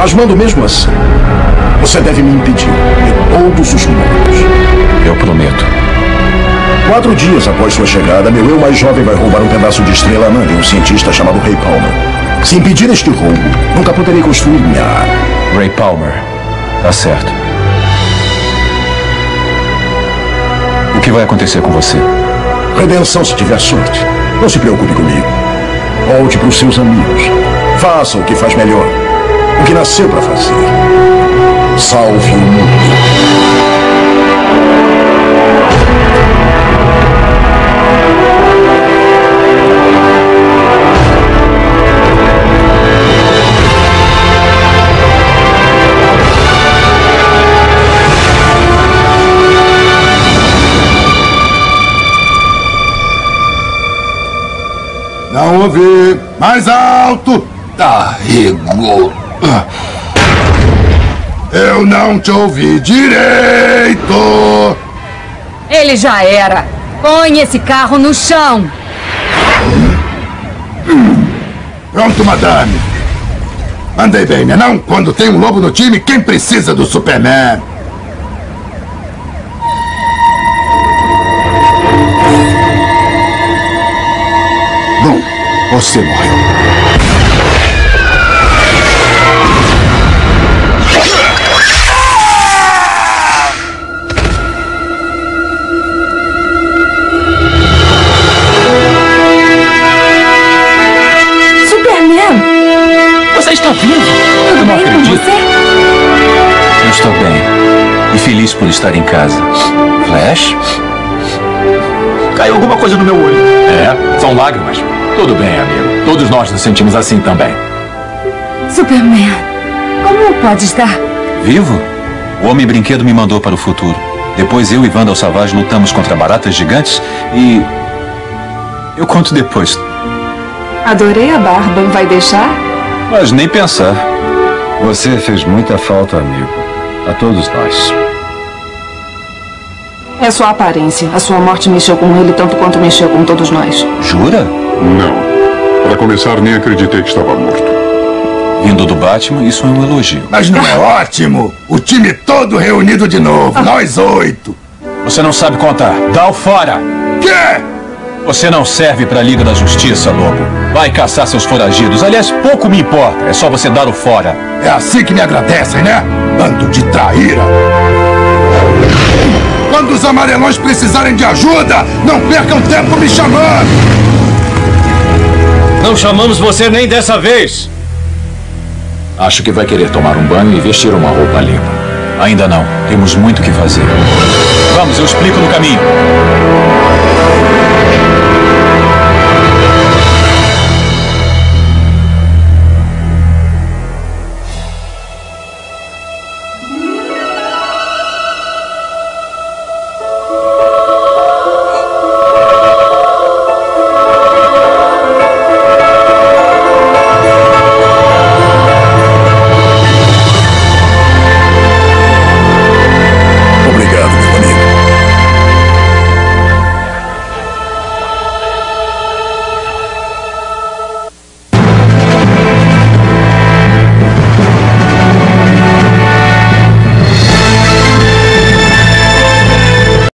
Mas mando mesmo assim. Você deve me impedir de todos os modos. Eu prometo. 4 dias após sua chegada, meu eu mais jovem vai roubar um pedaço de estrela anã de um cientista chamado Ray Palmer. Se impedir este roubo, nunca poderei construir minha arma. Ray Palmer. Tá certo. O que vai acontecer com você? Redenção se tiver sorte. Não se preocupe comigo. Volte para os seus amigos. Faça o que faz melhor. O que nasceu para fazer. Salve o mundo. Não ouvi. Mais alto. Arrigo. Eu não te ouvi direito. Ele já era. Põe esse carro no chão. Pronto, madame. Andei bem, né não? Quando tem um lobo no time, quem precisa do Superman? Bom, você morreu. Superman! Você está vivo? Tudo bem com você? Eu estou bem. E feliz por estar em casa. Flash? Caiu alguma coisa no meu olho. É, são lágrimas. Tudo bem, amigo. Todos nós nos sentimos assim também. Superman, como pode estar? Vivo? O Homem-Brinquedo me mandou para o futuro. Depois eu e Wanda Savage lutamos contra baratas gigantes e... eu conto depois. Adorei a barba. Vai deixar? Mas nem pensar. Você fez muita falta, amigo. A todos nós. É sua aparência. A sua morte mexeu com ele tanto quanto mexeu com todos nós. Jura? Não. Para começar, nem acreditei que estava morto. Vindo do Batman, isso é um elogio. Mas não é ótimo? O time todo reunido de novo. Nós 8. Você não sabe contar. Dá o fora! Quê? Você não serve para a Liga da Justiça, Lobo. Vai caçar seus foragidos. Aliás, pouco me importa. É só você dar o fora. É assim que me agradecem, né? Bando de traíra. Quando os amarelões precisarem de ajuda, não percam tempo me chamando. Não chamamos você nem dessa vez. Acho que vai querer tomar um banho e vestir uma roupa limpa. Ainda não. Temos muito o que fazer. Vamos, eu explico no caminho.